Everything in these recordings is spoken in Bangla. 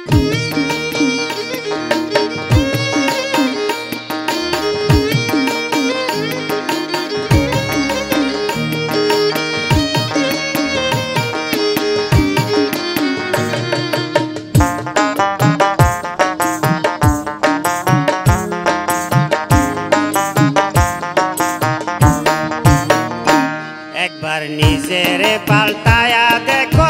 একবার নিজেরে পাল্টায়া দেখো,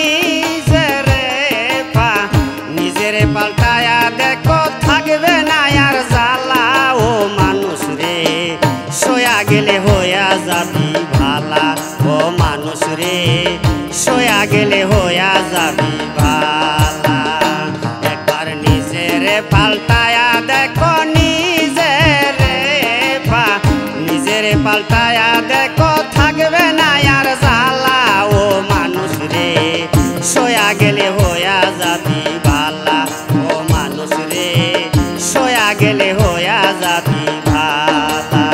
নিজেরে পাল্টায়া দেখো, থাকবে না আর জ্বালা। ও মানুষ রে সয়া গেলে হইয়া যাবি ভালা। ও মানুষ রে সয়া গেলে হইয়া যাবি ভালা। একবার নিজেরে পাল্টায়া দেখো, নিজেরে পাল্টায়া দেখো, থাকবে না আর জ্বালা। ও মানুষ রে সয়া গেলে হইয়া যাবি ভালা। ও মানুষ রে সয়া গেলে হইয়া যাবি ভালা।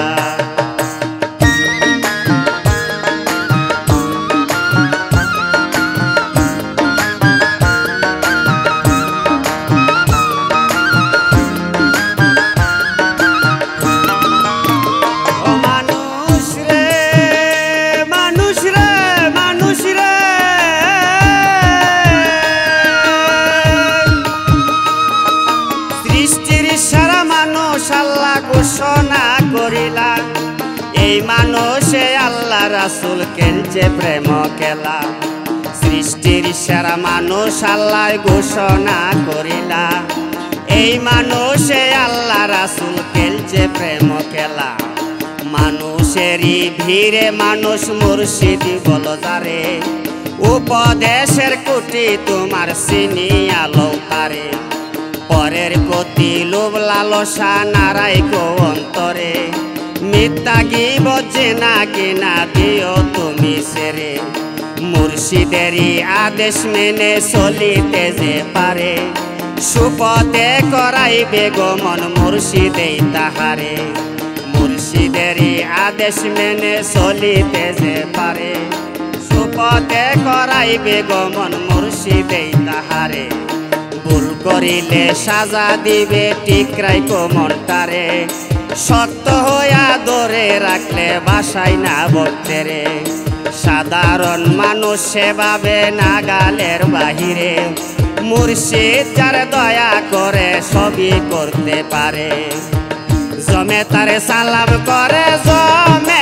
ঘোষণা করিলা এই মানুষে আল্লাহ রাসূল কেনছে প্রেম কেলা। সৃষ্টির সেরা মানুষ আল্লাহ ঘোষণা করিলা এই মানুষে আল্লাহ রাসূল কেনছে প্রেম কেলা। মানুষেরই ভিড়ে মানুষ মুর্শিদ বলো যারে, উপদেশের কুটি তোমার চিনিয়া লও তারে। পরের প্রতি লোভ লালসা নারাইকো অন্তরে, মিথ্যা গীবত জেনা কিনা দিও তুমি সেরে। মুর্শিদেরই আদেশ মেনে চলিতে যে পারে, সুপথে করাইবে গমন মুর্শিদেই তাহারে। মুর্শিদেরই আদেশ মেনে চলিতে যে পারে, সুপথে করাইবে গমন মুর্শিদেই তাহারে। ভুল করিলে সাজা দিবে টিকরাইকো মনটারে, শক্ত হইয়া ধরে রাখলে বাসাই না ভক্তেরে। সাধারণ মানুষ সেভাবে নাগালের বাহিরে, মুর্শিদ যার দয়া করে সবই করতে পারে। জমে তারে সালাম করে, জমে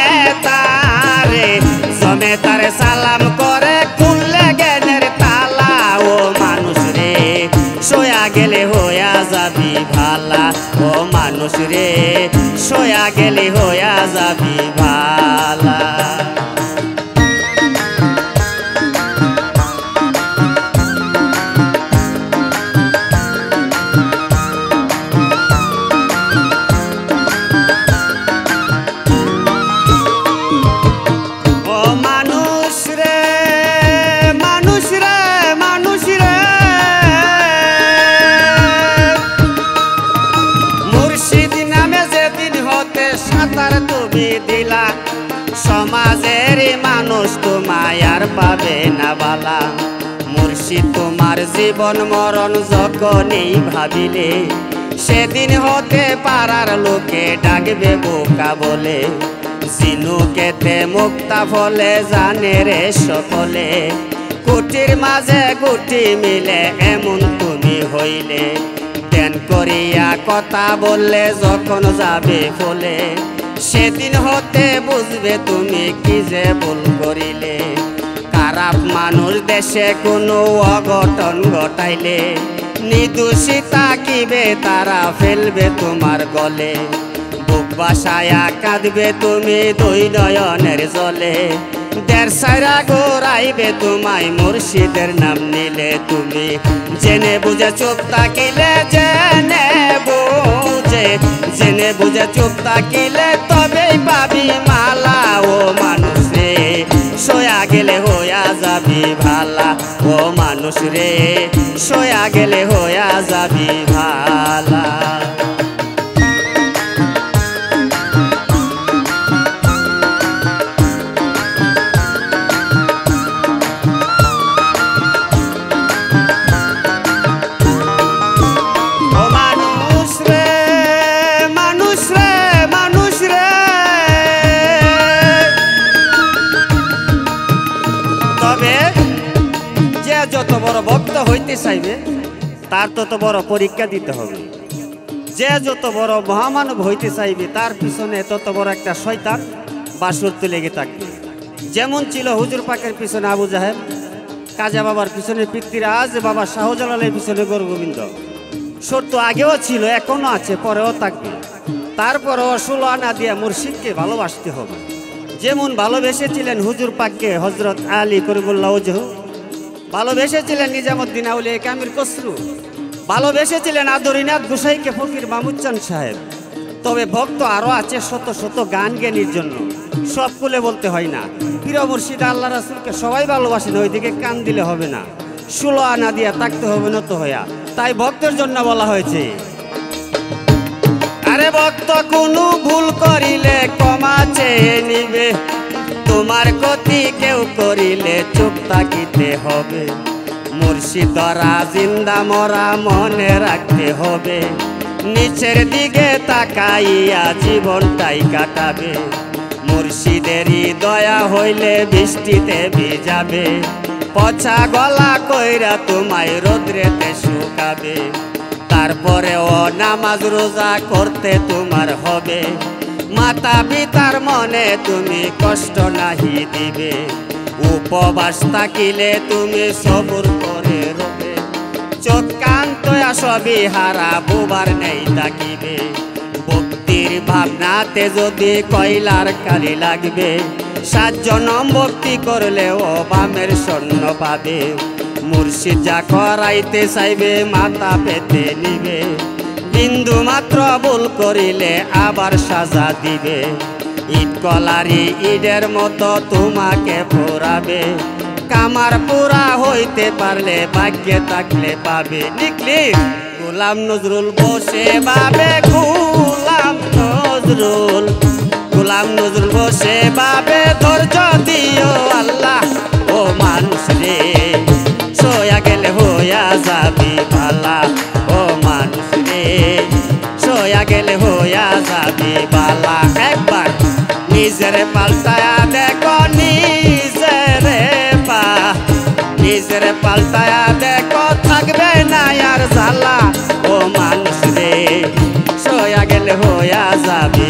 তারে সালাম করে, খুললে জ্ঞানের তালা। ও মানুষ রে সয়া গেলে হইয়া যাবি ভালা। ও মানুষ রে সয়া গেলে হইয়া যাবি ভালা। তুমি দিলা সমাজের মানুষ তোমায় আর পাবে না বালা। মুর্শিদ তোমার জীবন মরণ যখনই ভাবিলে, সেদিন হতে পারার লোকে ডাকবে বোকা বলে। ঝিনুকেতে মুক্তা ফলে জানে রে সকলে, কুটির মাঝে গুটি মিলে এমন তুমি হইলে। ধ্যান করিয়া কথা বললে যখন যাবে ফলে, সেদিন হতে বুঝবে তুমি কি যে ভুল করিলে। খারাপ মানুষ দেশে কোনো অঘটন ঘটাইলে, নিদোষী তাকিবে তারা ফেলবে তোমার গলে। বুক বাসায়া কাঁদবে তুমি দুই নয়নের জলে, দেড় সাইরা ঘোরাইবে তোমায় মুর্শিদের নাম নিলে। তুমি জেনে বুঝে চুপ থাকিলে, জেনে বুঝে চুপ থাকিলে তবেই পাবি মালা। ও মানুষ রে সয়া গেলে হইয়া যাবি ভালা। ও মানুষ রে সয়া গেলে হইয়া যাবি ভালা। চাইবে তার তত বড় পরীক্ষা দিতে হবে। যে যত বড় মহামানব হইতে চাইবে তার পিছনে তত বড় একটা শয়তান বাসুরতে লেগে থাকবে। যেমন ছিল হুজুর পাকের পিছনে আবু জাহেল, কাজা বাবার পিছনে পৃথ্বীরাজ, বাবা শাহজালালের পিছনে গৌরগোবিন্দ। সত্য আগেও ছিল, এখনো আছে, পরেও থাকবে। তারপরও 16 আনা দিয়ে মুর্শিদকে ভালোবাসতে হবে। যেমন ভালোবেসেছিলেন হুজুর পাককে হজরত আলী করিমুল্লাহ ওজহ, ভালোবেসেছিলেন নিজামুদ্দিন আউলিয়া কামিল খসরু, ভালোবেসেছিলেন আদরিনাথ গোসাইকে ফকির মামুদ-চান সাহেব। তবে ভক্ত আরও আছে শত শত গান জ্ঞানীর জন্য, সব খুলে বলতে হয় না। প্রিয় মুর্শিদ আল্লাহ রাসূলকে সবাই ভালোবাসেন, ওইদিকে কান দিলে হবে না। 16 আনা দিয়া থাকতে হবে নত হইয়া, তাই ভক্তের জন্য বলা হয়েছে। আরে ভক্ত কোনো ভুল করিলে ক্ষমা চেয়ে নিবে, তোমার ক্ষতি কেউ করিলে চুপ থাকিতে হবে। মুর্শিদ ধরা জিন্দা মরা মনে রাখতে হবে, নিচের দিকে তাকাইয়া জীবনটাই কাটাবে। মুর্শিদেরই দয়া হইলে বৃষ্টিতে ভিজাবে, পচা গলা কইরা তোমায় রোদ্রেতে শুকাবে। তারপরেও নামাজ রোজা করতে তোমার হবে, মাতা পিতার মনে তুমি কষ্ট নাহি দিবে। উপবাস থাকিলে তুমি সবুর করে রবে, চোখ কান তোয়া সবই হারা বুবার নেই তাকিবে। ভক্তির ভাবনাতে যদি কয়লার কালি লাগবে, 7 জনম ভক্তি করলেও বামের স্বর্ণ পাবে। মুর্শিদ যা করাইতে চাইবে মাথা পেতে নিবে, বিন্দু মাত্র ভুল করিলে আবার সাজা দিবে। ইট কলারি ইটের মতো তোমাকে পোড়াবে, কামার পোড়া হইতে পারলে ভাগ্যে থাকলে পাবে। লিখলি গোলাম নজরুল বসে ভাবে, গোলাম নজরুল, গোলাম নজরুল বসে ভাবে, ধৈর্য দিও আল্লাহ ও মানুষ রে, সয়া গেলে হইয়া যাবি ভালা। ও মানুষ রে, সয়া গেলে হইয়া যাবি ভালা। একবার নিজের পাল্টায়া দেখো, নিজের পাল্টায়া দেখো, থাকবে না আর জ্বালা। ও মানুষ রে, সয়া গেলে হইয়া যাবি